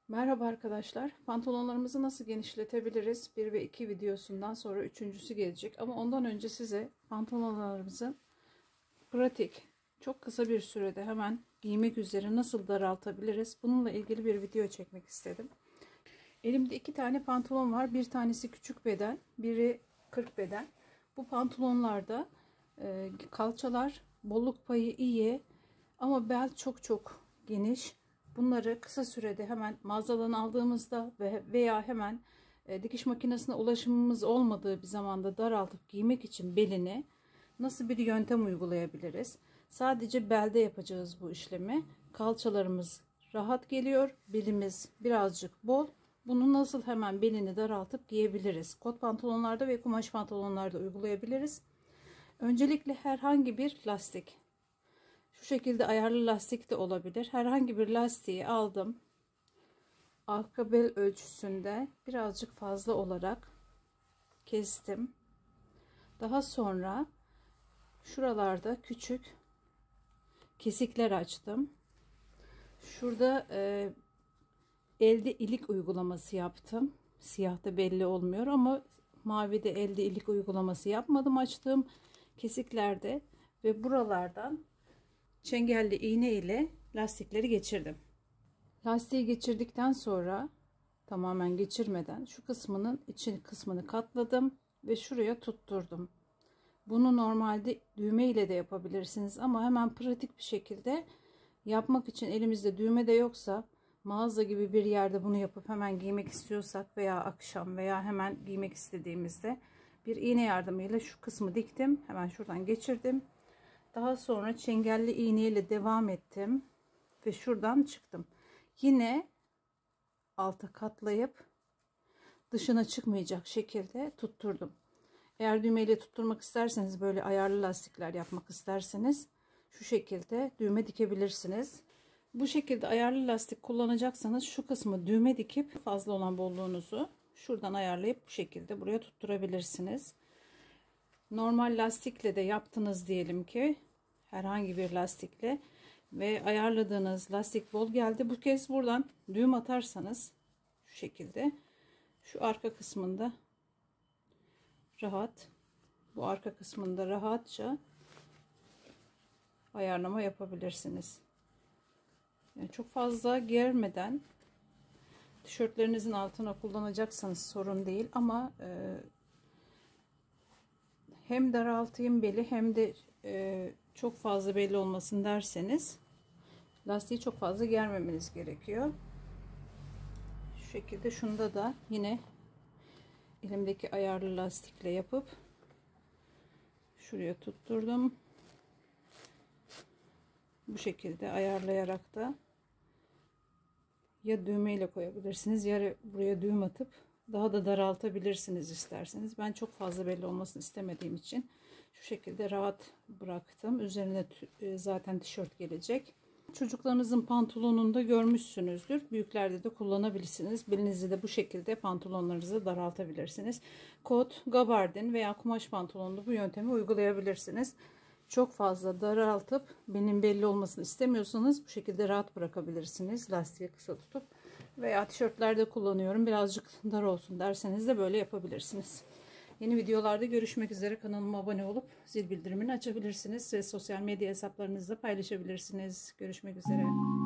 Merhaba arkadaşlar. Pantolonlarımızı nasıl genişletebiliriz? 1 ve 2 videosundan sonra üçüncüsü gelecek. Ama ondan önce size pantolonlarımızı pratik, çok kısa bir sürede hemen giymek üzere nasıl daraltabiliriz? Bununla ilgili bir video çekmek istedim. Elimde 2 tane pantolon var. Bir tanesi küçük beden, biri 40 beden. Bu pantolonlarda kalçalar, bolluk payı iyi ama bel çok geniş. Bunları kısa sürede hemen mağazadan aldığımızda veya hemen dikiş makinesine ulaşımımız olmadığı bir zamanda daraltıp giymek için belini nasıl bir yöntem uygulayabiliriz? Sadece belde yapacağız bu işlemi. Kalçalarımız rahat geliyor, belimiz birazcık bol. Bunu nasıl hemen belini daraltıp giyebiliriz? Kot pantolonlarda ve kumaş pantolonlarda uygulayabiliriz. Öncelikle herhangi bir lastik. Şu şekilde ayarlı lastik de olabilir. Herhangi bir lastiği aldım. Arka bel ölçüsünde birazcık fazla olarak kestim. Daha sonra şuralarda küçük kesikler açtım. Şurada elde ilik uygulaması yaptım. Siyahta belli olmuyor ama mavide elde ilik uygulaması yapmadım açtığım kesiklerde ve buralardan çengelli iğne ile lastikleri geçirdim. Lastiği geçirdikten sonra tamamen geçirmeden şu kısmının için kısmını katladım ve şuraya tutturdum. Bunu normalde düğme ile de yapabilirsiniz ama hemen pratik bir şekilde yapmak için elimizde düğme de yoksa mağaza gibi bir yerde bunu yapıp hemen giymek istiyorsak veya akşam veya hemen giymek istediğimizde bir iğne yardımıyla şu kısmı diktim. Hemen şuradan geçirdim. Daha sonra çengelli iğne ile devam ettim ve şuradan çıktım. Yine alta katlayıp dışına çıkmayacak şekilde tutturdum. Eğer düğmeyle tutturmak isterseniz, böyle ayarlı lastikler yapmak isterseniz şu şekilde düğme dikebilirsiniz. Bu şekilde ayarlı lastik kullanacaksanız şu kısmı düğme dikip fazla olan bolluğunuzu şuradan ayarlayıp bu şekilde buraya tutturabilirsiniz. Normal lastikle de yaptınız diyelim ki, herhangi bir lastikle ve ayarladığınız lastik bol geldi. Bu kez buradan düğüm atarsanız şu şekilde şu arka kısmında rahat, bu arka kısmında rahatça ayarlama yapabilirsiniz. Yani çok fazla germeden, tişörtlerinizin altına kullanacaksanız sorun değil ama hem daraltayım beli hem de çok fazla belli olmasın derseniz lastiği çok fazla germemeniz gerekiyor. Şu şekilde şunda da yine elimdeki ayarlı lastikle yapıp şuraya tutturdum. Bu şekilde ayarlayarak da ya düğme ile koyabilirsiniz ya buraya düğüm atıp daha da daraltabilirsiniz isterseniz. Ben çok fazla belli olmasını istemediğim için şu şekilde rahat bıraktım. Üzerine zaten tişört gelecek. Çocuklarınızın pantolonunda görmüşsünüzdür. Büyüklerde de kullanabilirsiniz. Belinizi de bu şekilde pantolonlarınızı daraltabilirsiniz. Kot, gabardin veya kumaş pantolonunda bu yöntemi uygulayabilirsiniz. Çok fazla daraltıp benim belli olmasını istemiyorsanız bu şekilde rahat bırakabilirsiniz. Lastiği kısa tutup veya tişörtlerde kullanıyorum, birazcık dar olsun derseniz de böyle yapabilirsiniz. Yeni videolarda görüşmek üzere. Kanalıma abone olup zil bildirimini açabilirsiniz ve sosyal medya hesaplarınızda paylaşabilirsiniz. Görüşmek üzere.